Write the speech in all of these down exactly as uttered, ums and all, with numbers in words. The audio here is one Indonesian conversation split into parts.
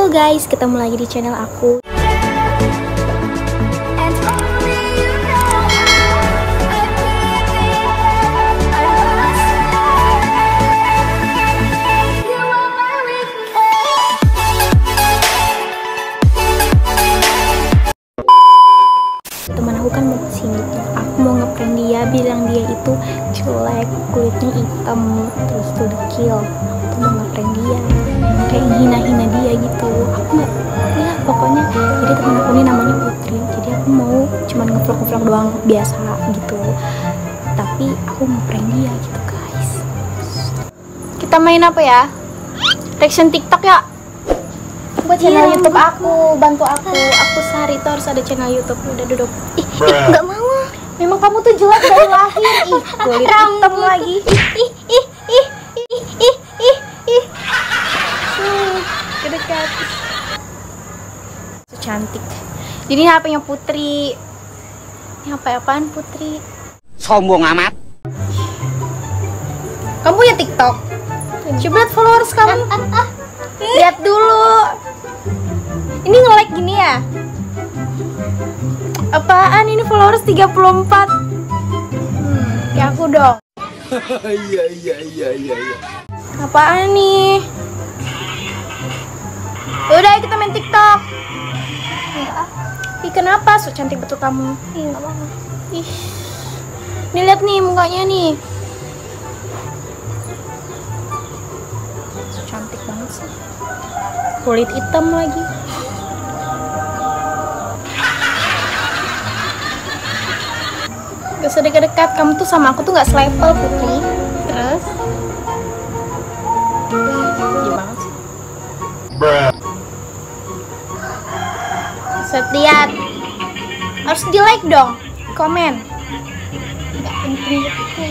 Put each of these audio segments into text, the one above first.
Halo guys, ketemu lagi di channel aku. Teman aku kan mau kesini tuh, aku mau ngeprank dia, bilang dia itu jelek, kulitnya hitam, terus tuh dekil. Aku tuh mau ngeprank dia, kayak hina-hina dia gitu. Aku nggak, ya pokoknya. Jadi teman aku ini namanya Putri, jadi aku mau cuman ngevlog-ngevlog doang biasa gitu. Tapi aku mau prank dia gitu guys. Kita main apa ya? Reaction TikTok ya? Buat channel Iya, YouTube aku, bantu aku. Aku sehari itu harus ada channel YouTube. Udah duduk. Ih, ih nggak mau. Memang kamu tuh jelek dari lahir. Ih, kulit hitam lagi. Ih, ih, ih, ih, ih, ih, ih. Hmm, kedekat. So cantik. Jadi ini H P-nya Putri. Ini H P apaan Putri? Sombong amat. Kamu punya TikTok? Coba lihat followers kamu. Lihat dulu. Ini nge-like gini ya? Apaan ini followers tiga puluh empat? Hmm, kayak aku dong. Iya iya iya iya iya. Apaan nih? Udah kita main TikTok. Enggak. Ih kenapa? So cantik betul kamu. Ih enggak apa-apa. Ih. Nih lihat nih mukanya nih. So cantik banget sih. Kulit hitam lagi. Gak usah dekat-dekat, kamu tuh sama aku tuh gak selevel Putri. Terus gimana sih? Bruh. Set lihat. Harus di like dong. Komen. Gak penting gitu.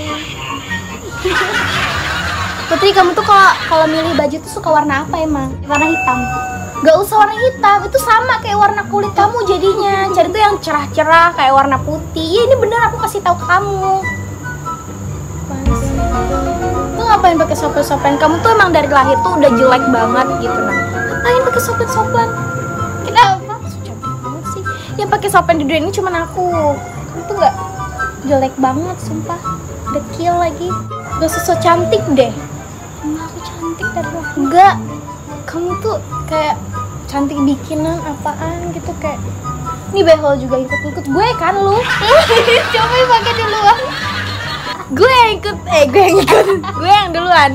Putri, kamu tuh kalau kalau milih baju tuh suka warna apa emang? Warna hitam. Gak usah warna hitam, itu sama kayak warna kulit kamu jadinya. Cari tuh yang cerah-cerah kayak warna putih. Ya ini bener aku kasih tahu kamu. Mas, tuh ngapain pakai sopan-sopan? Kamu tuh emang dari lahir tuh udah jelek banget gitu nah. Ngapain pakai sopan-sopan? Kenapa? Cantik banget sih. Yang pakai sopan di dunia ini cuman aku. Kamu tuh gak jelek banget, sumpah. Dekil lagi. Gak sesuai cantik deh. Emang aku cantik dari lahir? Enggak. Kamu tuh kayak cantik bikinan apaan gitu kayak. Ini behel juga ikut-ikut gue kan lu. Coba pakai duluan. Gue yang ikut, eh gue yang ikut. Gue yang duluan.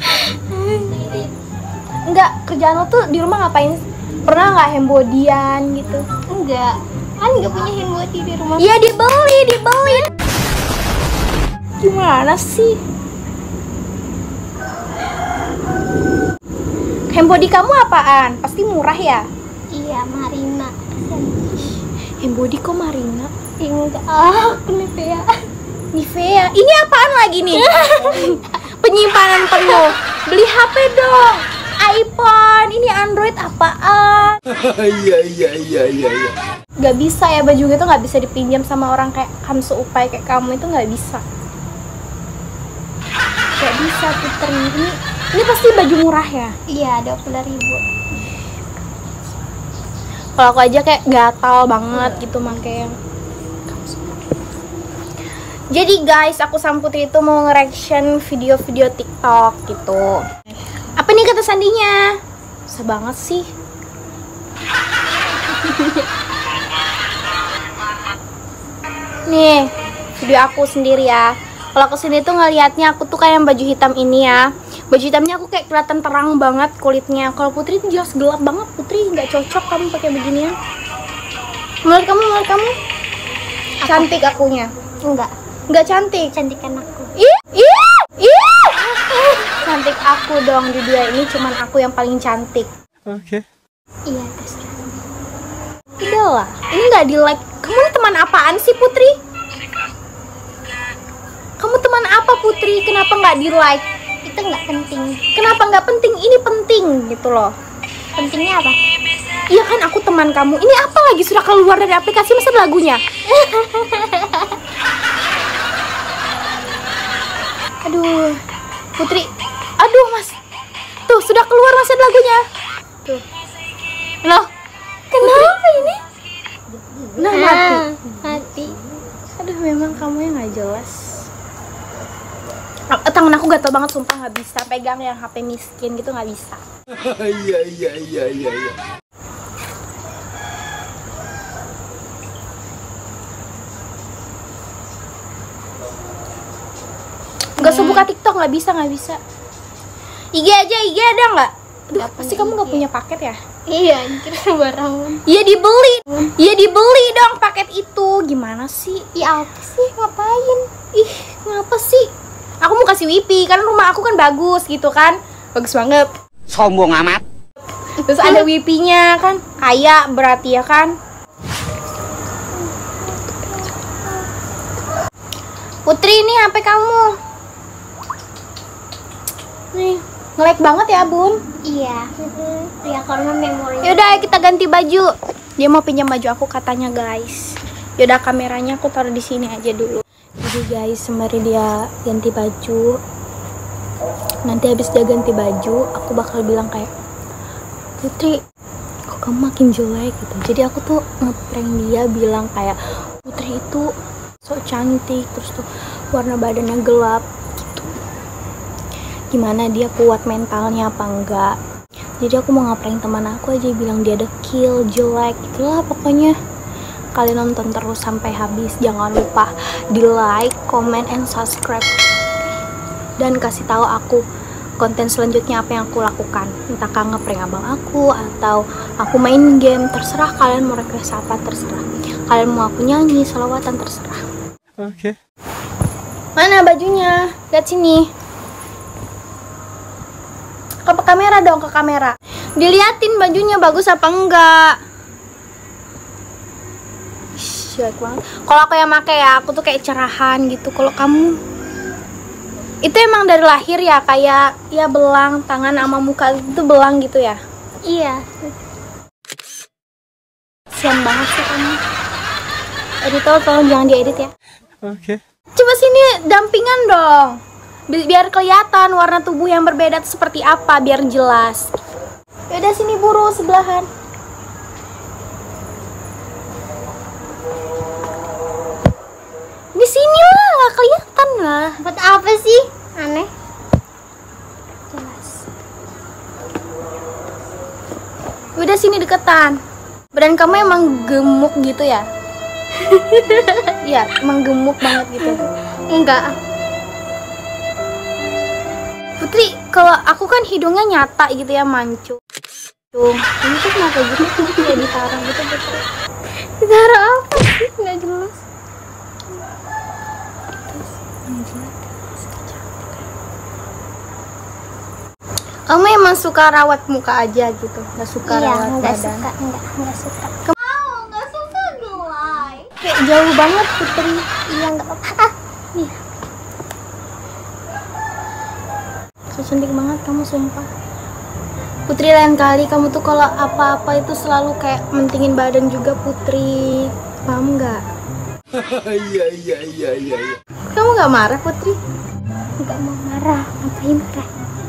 Enggak, kerjaan lo tuh di rumah ngapain? Pernah nggak hembodian gitu? Enggak. Kan nggak punya hembody di rumah. Iya dibeli, dibeli. Gimana sih? Hembody kamu apaan? Pasti murah ya? Iya, Marina. Hembody kok Marina? Enggak, ah, Nivea. Nivea. Ini apaan lagi nih? Penyimpanan penuh. Beli H P dong. iPhone. Ini Android apaan? Iya iya iya iya iya. Gak bisa ya, baju gitu gak bisa dipinjam sama orang kayak kamu seupai kayak kamu, itu gak bisa. Gak bisa Putri. Ini Ini pasti baju murah ya? Iya, dua puluh ribu. Kalau aku aja kayak gatal banget gitu makanya. Jadi guys, aku sama Putri itu mau nge-reaction video-video TikTok gitu. Apa nih kata sandinya? Susah banget sih. Nih, video aku sendiri ya. Kalau kesini tuh ngelihatnya aku tuh kayak yang baju hitam ini ya. Baju hitamnya aku kayak kelihatan terang banget kulitnya. Kalau Putri itu jelas gelap banget. Putri nggak cocok kamu pakai beginian. Menurut kamu, menurut kamu Apa? Cantik akunya? Enggak, Nggak cantik. cantikan aku. Ih, ih, ih. Cantik aku dong di dua ini, cuman aku yang paling cantik. Oke. Iya, terus. Udah lah, ini nggak di like. Kamu ini teman apaan sih Putri? Kamu teman apa Putri? Kenapa nggak di like? Itu nggak penting. Kenapa nggak penting? Ini penting gitu loh. Pentingnya apa? Iya kan aku teman kamu. Ini apa lagi sudah keluar dari aplikasi masa lagunya? Aduh, Putri. Aduh mas. Tuh sudah keluar masih lagunya. Tuh. Loh, kenapa ini? Nah, mati. Mati. Aduh, memang kamu yang nggak jelas. Ah, tangan aku gatel banget, sumpah nggak bisa pegang yang H P miskin gitu, nggak bisa. Iya iya iya iya iya. Nggak usah buka TikTok, nggak bisa nggak bisa. I G aja, I G ada nggak? Aduh, Nggak pasti punya kamu nggak I G. punya paket ya? Iya, anjir barangan. Iya dibeli, iya dibeli dong paket itu. Gimana sih? Ya apa sih, ngapain? Ih, ngapa sih? Aku mau kasih Wipi, kan rumah aku kan bagus gitu kan. Bagus banget. Sombong amat. Terus ada Wipinya kan, kaya berarti ya kan. Putri, ini H P kamu. Nih, nge-lag banget ya, Bun. Iya. Ya karena memori. Yaudah, ayo kita ganti baju. Dia mau pinjam baju aku katanya, guys. Yaudah, kameranya aku taruh di sini aja dulu. Jadi guys, sembari dia ganti baju, nanti habis dia ganti baju, aku bakal bilang kayak, Putri, kok kamu makin jelek gitu. Jadi aku tuh ngeprank dia, bilang kayak, Putri itu so cantik, terus tuh warna badannya gelap gitu. Gimana dia kuat mentalnya apa enggak? Jadi aku mau ngeprank teman aku aja, bilang dia dekil, jelek gitulah pokoknya. Kalian nonton terus sampai habis, jangan lupa di like, comment, and subscribe, dan kasih tahu aku konten selanjutnya apa yang aku lakukan. Entah kah ngeprank abang aku atau aku main game, terserah kalian mau request apa, terserah. Kalian mau aku nyanyi selawatan, terserah. Oke. Mana bajunya? Lihat sini. Ke kamera dong, ke kamera. Diliatin bajunya bagus apa enggak. Jelek banget. Kalau aku yang make ya, aku tuh kayak cerahan gitu. Kalau kamu itu emang dari lahir ya, kayak ya belang tangan sama muka itu belang gitu ya. Iya. Sian banget sih kamu. Editor tolong jangan diedit ya. Oke. Coba sini dampingan dong. Bi- Biar kelihatan warna tubuh yang berbeda itu seperti apa, biar jelas. Yaudah sini buru sebelahan. Di sini lah, nggak kelihatan lah. Buat apa sih? Aneh. Jelas. Udah sini deketan. Badan kamu emang gemuk gitu ya? Iya, emang gemuk banget gitu. Enggak. Putri, kalau aku kan hidungnya nyata gitu ya, mancung. Tuh, ini tuh kenapa gitu? Kayak ditaruh gitu, Putri. Ditaruh apa sih? Nggak jelas. Kamu emang suka rawat muka aja gitu, nggak suka Iya, rawat enggak badan. suka, enggak, enggak suka. Mau, nggak suka gelai. Kayak jauh banget Putri. Iya, enggak apa-apa. Ah, iya. So cantik banget kamu, sumpah. Putri, lain kali kamu tuh kalau apa-apa itu selalu kayak mentingin badan juga, Putri. Paham nggak? Iya iya iya iya iya. Kamu nggak marah, Putri? Enggak mau marah. Ngapain marah?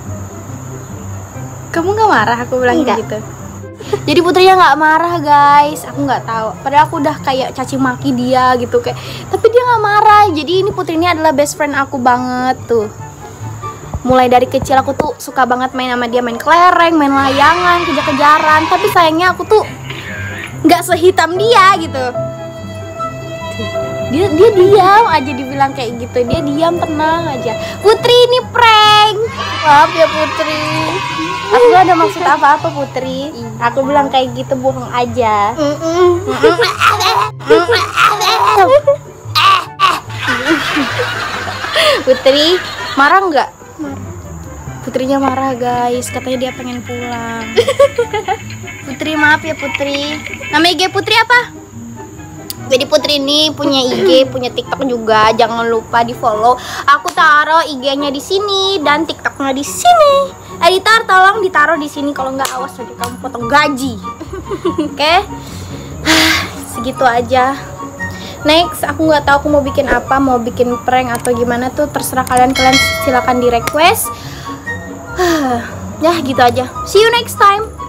Kamu nggak marah aku bilang Enggak. gitu. Jadi Putrinya nggak marah, guys. Aku nggak tahu. Padahal aku udah kayak caci maki dia gitu kayak. Tapi dia nggak marah. Jadi ini Putri ini adalah best friend aku banget tuh. Mulai dari kecil aku tuh suka banget main sama dia, main kelereng, main layangan, kejar-kejaran. Tapi sayangnya aku tuh nggak sehitam dia gitu. Dia dia diam aja dibilang kayak gitu. Dia diam, tenang aja. Putri, ini prank. Maaf ya Putri. Aku gak ada maksud apa-apa, Putri. Aku bilang kayak gitu, bohong aja. Putri, marah nggak? Putrinya marah, guys. Katanya dia pengen pulang. Putri, maaf ya Putri. Nama I G Putri apa? Jadi Putri ini punya I G, punya TikTok juga. Jangan lupa di follow. Aku taruh I G-nya di sini dan TikTok-nya di sini. Editor tolong ditaruh di sini, kalau nggak awas nanti kamu potong gaji. Oke? Okay? Segitu aja. Next, aku nggak tahu aku mau bikin apa, mau bikin prank atau gimana tuh terserah kalian. Kalian silakan di request. Ya gitu aja. See you next time.